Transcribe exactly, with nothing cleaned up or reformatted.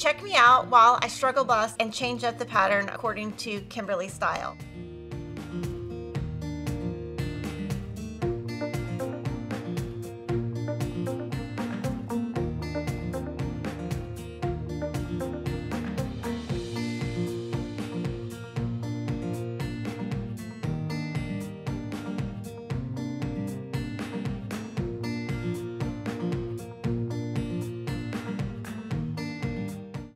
Check me out while I struggle bust and change up the pattern according to Kimberly's style.